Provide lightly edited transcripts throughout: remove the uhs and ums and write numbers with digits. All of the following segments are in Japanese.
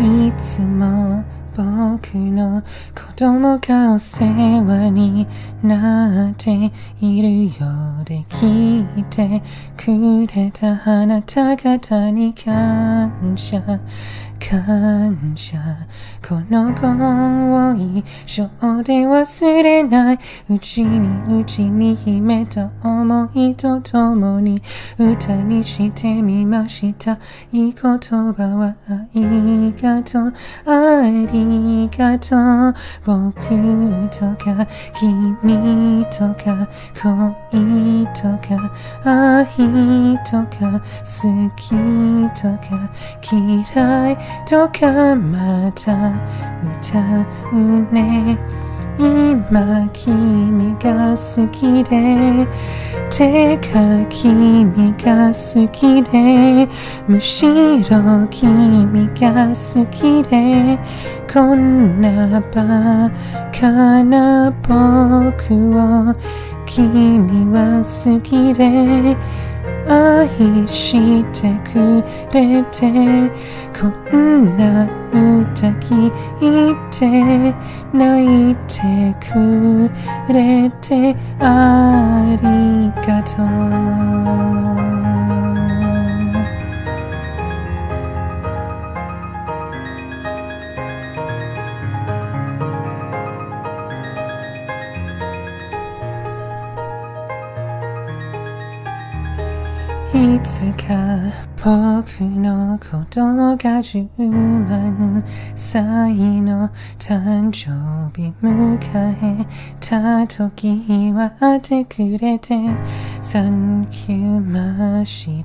いつも僕の子供がお世話になっているようで聞いてくれたあなた方に感謝感謝。この子を一生で忘れないうちに秘めた思いとともに歌にしてみました。いい言葉はありがとうありがとう。僕とか君とか恋とか愛とか好きとか嫌いとかまた歌うね。今君が好きでてか君が好きでむしろ君が好きでこんなバカな僕を君は好きで愛してくれてこんな歌聴いて泣いてくれてありがとう。いつか僕の子供が10万歳の誕生日迎えた時祝ってくれてサンキューました。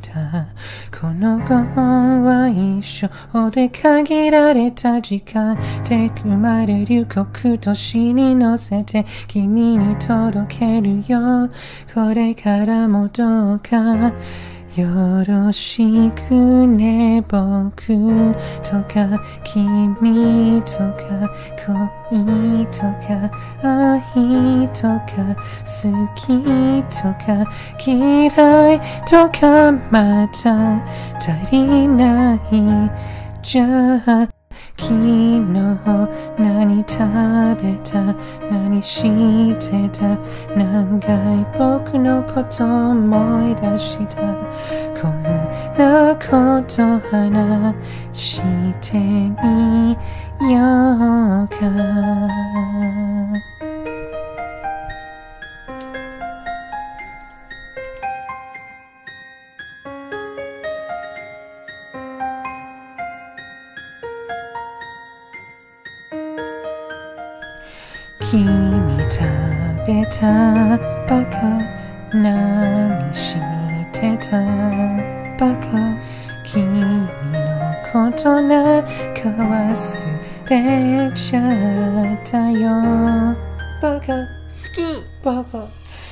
この子は一生で限られた時間で生まれる刻年に乗せて君に届けるよ。これからもどうかよろしくね。僕とか君とか恋とか愛とか好きとか嫌いとかまた足りないじゃあ昨日何食べた何してた何回僕のこと思い出したこんなこと話してみようか。君食べたバカ何してたバカ君のことなんか忘れちゃったよバカ好きバカ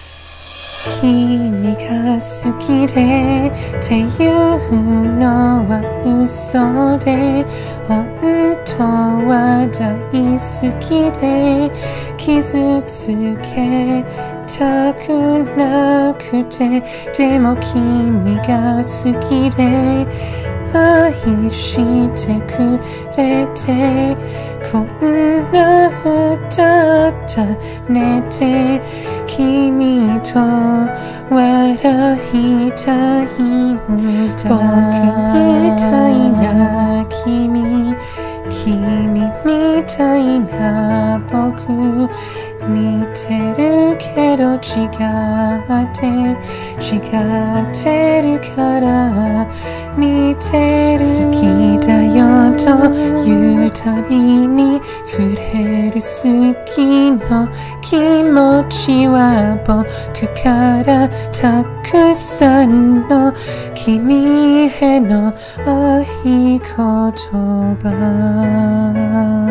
君が好きでっていうのは嘘で本当は大好きで傷つけたくなくてでも君が好きで愛してくれてこんな歌った寝て君と笑いたいんだ僕みたいな君みたいな僕似てるけど違ってるから似てる好きだよと言うたびに触れる好きの気持ちは僕からたくさんの君への愛言葉